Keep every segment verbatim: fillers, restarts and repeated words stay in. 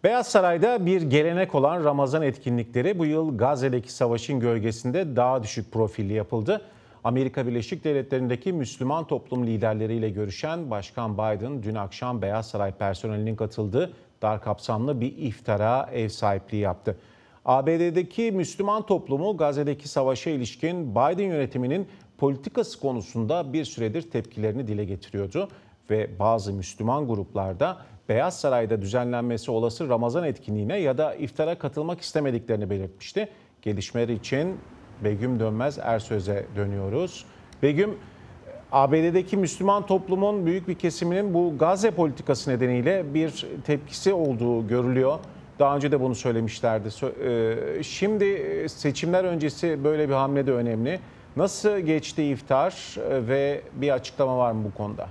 Beyaz Saray'da bir gelenek olan Ramazan etkinlikleri bu yıl Gazze'deki savaşın gölgesinde daha düşük profilli yapıldı. Amerika Birleşik Devletleri'ndeki Müslüman toplum liderleriyle görüşen Başkan Biden dün akşam Beyaz Saray personelinin katıldığı dar kapsamlı bir iftara ev sahipliği yaptı. A B D'deki Müslüman toplumu Gazze'deki savaşa ilişkin Biden yönetiminin politikası konusunda bir süredir tepkilerini dile getiriyordu ve bazı Müslüman gruplarda Beyaz Saray'da düzenlenmesi olası Ramazan etkinliğine ya da iftara katılmak istemediklerini belirtmişti. Gelişmeler için Begüm Dönmez Ersöz'e dönüyoruz. Begüm, A B D'deki Müslüman toplumun büyük bir kesiminin bu Gazze politikası nedeniyle bir tepkisi olduğu görülüyor. Daha önce de bunu söylemişlerdi. Şimdi seçimler öncesi böyle bir hamle de önemli. Nasıl geçti iftar ve bir açıklama var mı bu konuda?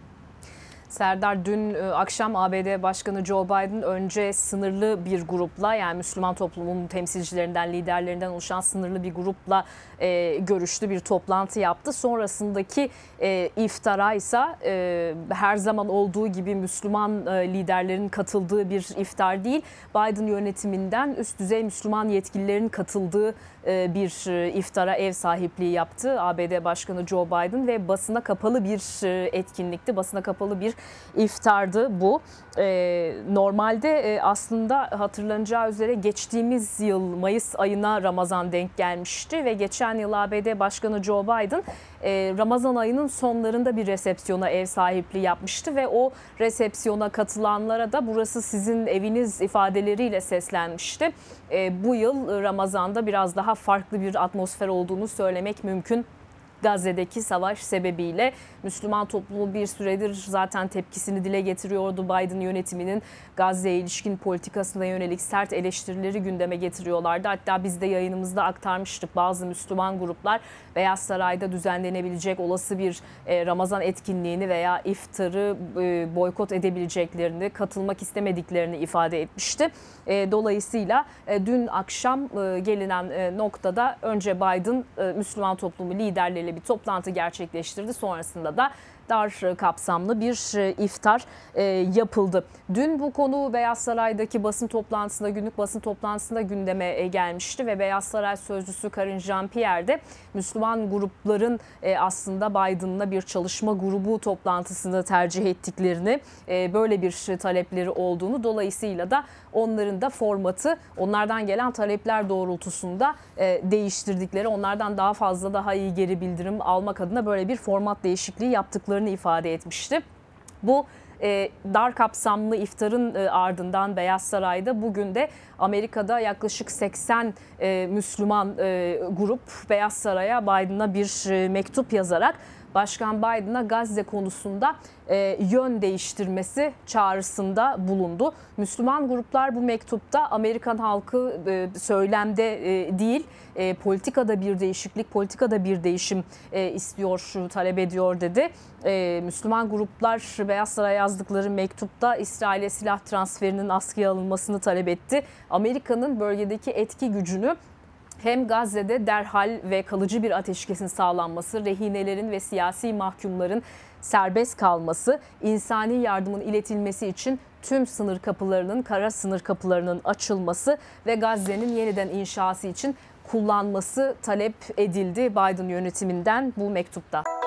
Serdar, dün akşam A B D Başkanı Joe Biden önce sınırlı bir grupla, yani Müslüman toplumun temsilcilerinden, liderlerinden oluşan sınırlı bir grupla e, görüştü, bir toplantı yaptı. Sonrasındaki e, iftara ise e, her zaman olduğu gibi Müslüman e, liderlerin katıldığı bir iftar değil, Biden yönetiminden üst düzey Müslüman yetkililerin katıldığı e, bir e, iftara ev sahipliği yaptı A B D Başkanı Joe Biden ve basına kapalı bir e, etkinlikti, basına kapalı bir iftardı bu. Ee, normalde e, aslında hatırlanacağı üzere geçtiğimiz yıl Mayıs ayına Ramazan denk gelmişti ve geçen yıl A B D Başkanı Joe Biden e, Ramazan ayının sonlarında bir resepsiyona ev sahipliği yapmıştı ve o resepsiyona katılanlara da burası sizin eviniz ifadeleriyle seslenmişti. E, bu yıl Ramazan'da biraz daha farklı bir atmosfer olduğunu söylemek mümkün. Gazze'deki savaş sebebiyle Müslüman toplumu bir süredir zaten tepkisini dile getiriyordu. Biden yönetiminin Gazze'ye ilişkin politikasına yönelik sert eleştirileri gündeme getiriyorlardı. Hatta biz de yayınımızda aktarmıştık, bazı Müslüman gruplar Beyaz Saray'da düzenlenebilecek olası bir Ramazan etkinliğini veya iftarı boykot edebileceklerini, katılmak istemediklerini ifade etmişti. Dolayısıyla dün akşam gelinen noktada önce Biden Müslüman toplumu liderleriyle bir toplantı gerçekleştirdi. Sonrasında da dar kapsamlı bir iftar yapıldı. Dün bu konu Beyaz Saray'daki basın toplantısında, günlük basın toplantısında gündeme gelmişti ve Beyaz Saray sözcüsü Karine Jean-Pierre de Müslüman grupların aslında Biden'la bir çalışma grubu toplantısını tercih ettiklerini, böyle bir talepleri olduğunu, dolayısıyla da onların da formatı onlardan gelen talepler doğrultusunda değiştirdikleri, onlardan daha fazla daha iyi geri bildirim almak adına böyle bir format değişikliği yaptıklarını ifade etmişti. Bu e, dar kapsamlı iftarın e, ardından Beyaz Saray'da bugün de Amerika'da yaklaşık seksen e, Müslüman e, grup Beyaz Saray'a Biden'a bir e, mektup yazarak Başkan Biden'a Gazze konusunda e, yön değiştirmesi çağrısında bulundu. Müslüman gruplar bu mektupta Amerikan halkı e, söylemde e, değil, e, politikada bir değişiklik, politikada bir değişim e, istiyor, talep ediyor dedi. E, Müslüman gruplar Beyaz Saray'a yazdıkları mektupta İsrail'e silah transferinin askıya alınmasını talep etti. Amerika'nın bölgedeki etki gücünü hem Gazze'de derhal ve kalıcı bir ateşkesin sağlanması, rehinelerin ve siyasi mahkumların serbest kalması, insani yardımın iletilmesi için tüm sınır kapılarının, kara sınır kapılarının açılması ve Gazze'nin yeniden inşası için kullanması talep edildi Biden yönetiminden bu mektupta.